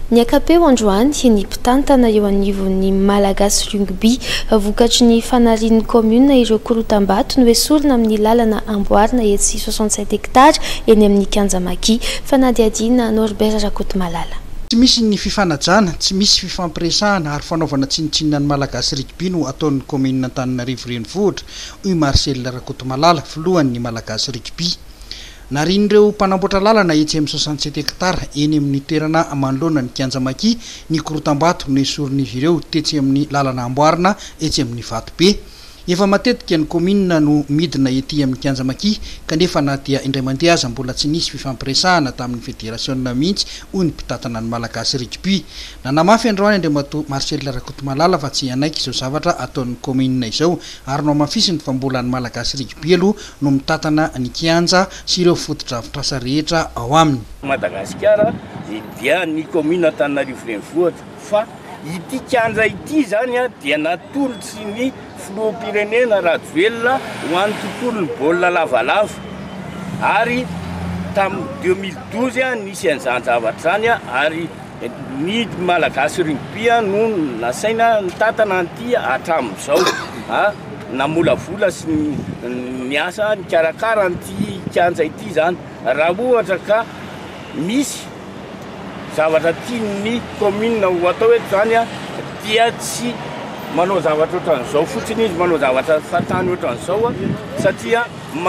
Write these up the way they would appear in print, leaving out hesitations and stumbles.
Ny ankapeo androany ny mpitantana eo anivon'ny Malagasy rugby vokatry ny fanarin'ny commune ireo korotam-bato no esorina amin'ny lalana amboarina etsy 67 hektara eny amin'ny Kanjamaki fanadihadiana Norbert Rakotomalala. Tsy misy ny fifanajana, tsy misy fifampiresahana ary fanaovana tsinitsinina ny Malagasy rugby no ataon'ny commune Antananarivo renivohitra hoy Marcel Rakotomalala filohan'ny Malagasy rugby. Narin'ireo mpanamboatra lalana etsy amin'ny 67 hektara eny amin'ny toerana manoloana ny Kanjamaki ny korotam-bato no esorin'izy ireo tetsy amin'ny lalana amboarina etsy amin'ny Vatobe. Efa matetika ny commune no midina ety amin'ny Kanjamaki kanefa na dia indray mandeha aza mbola tsy nisy fifampiresahana tamin'ny fédération mihitsy hoy ny mpitantana ny Malagasy rugby. Nanamafy androany Andriamato Marcel Rakotomalala fa tsy anaiky izao zavatra ataon'ny commune izao ary no amafisiny fa mbola ny Malagasy rugby aloha no mitantana ny kianja sy ireo fotodrafitrasa rehetra ao aminy. Madagasikara dia ny commune Antananarivo renivohitra fa ity kianja ity zany dia natolotsy ny filoham-pirenena Rajoelina ho an'ny tontolon'ny baolina lavalava ary tamin'ny 2012 nisy an'izany zavatra zany ary ny Malagasy rugby no nasaina nitantana an'ity hatramin'izao namolavola sy ny asa ny karakara an'ity kianja ity zany raha ohatra ka misy zavatra tian'ny commune ho atao eto zany dia tsy manao zavatra ohatran'izao fotsiny izy manao zavatra fatany ohatran'izao satria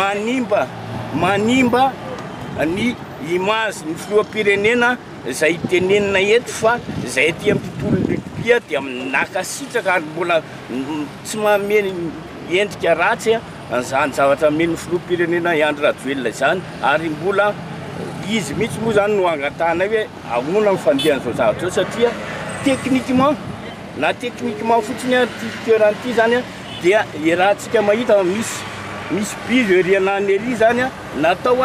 manimba ny image ny filoham-pirenena izay tenenina eto fa izay aty amin'ny tontolon'ny rugby dia nakasitraka ary mbola tsy mameny endrika ratsy an'izany zavatra meny filoham-pirenena Andry Rajoelina izany ary mbola izy mihitsy moa zany no angatana hoe ahoana ny fandehan'izao zavatra satria techniquement fotsiny ty toerana zany dia rahantsika mahita misy bizy rianany ery zany natao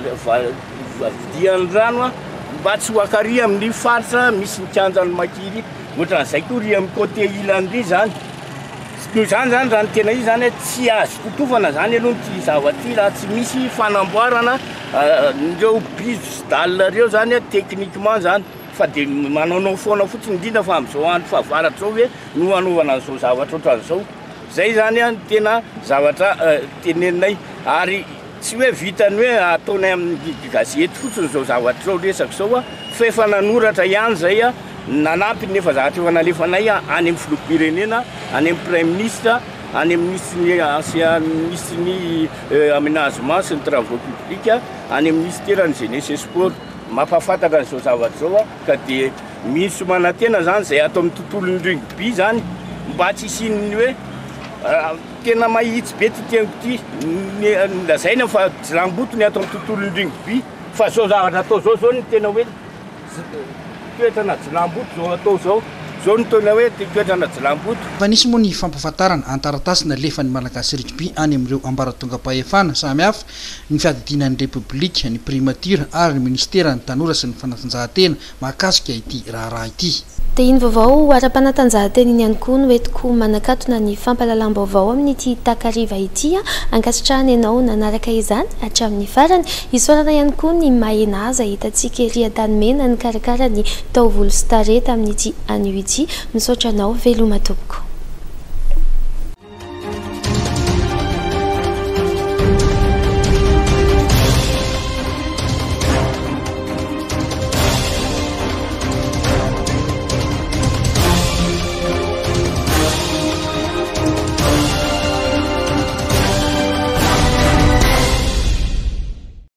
ividian'ny rano mba tsy hoakary amin'ny faritra misy ny kianjan'ny Makiry ohatran'izay koa ry amin'ny côté ilandry zany no zany raha ny tena izy zany tsy azo totofana zany aloha ty zavatra raha tsy misy fanamboarana ireo bizy dalina reo zany techniquement zany fa dia manao foana fotsiny indrindra fa amin'izao andro fahavaratra zao hoe no anaovana an'izao zavatra ohatran'izao zay zany tena zavatra teneninay ary tsy hoe vitany hoe ataonay amin'ny gazety fotsiny zao zavatra zao resaka zao fa efa nanoratra ihany zay nanampy nefa zavatra efa nalefanay any amin'ny filoham-pirenena any amin'ny prime ministre any amin'ny ministre ancien ministre ny aménagement sy ny travaux publics any amin'ny ministère ny jeunesse et sport mampafantatra an'izao zavatra zao ka dia misy manantena zany zay atao amin'ny tontolon'ny rugby zany mba tsy isin'ny hoe tena mahitsy be ty lazaina fa jilamboto ny atao amin'ny tontolon'ny rugby fa zao zavatra atao zao ny tena hoe toetrana jilamboto zao atao zao zao ny tena hoe toetrana jilamboto. Fa nisy moa ny fampafantarana antaratasy nalefan'ny Malagasy rugby any amin'ireo ambaratonga-pahefana samy hafa ny fiadidinan'ny République, ny primature ary ny ministera ny tanora sy ny fanatanjahantena mahakasika ity raharaha ity. Dia iny vaovao ara-panatanjahantena iny ihany koa no entiko manakatona ny fampahalalam-baovao amin'ity takariva ity ankasitrahana ianao nanaraka izany hatramin'ny farany isaorana ihany koa ny mahena aza hitantsika ery an-tanimena ny karakara ny taovolo sy tareta amin'ity anio ity misaotra anao veloma tompoko.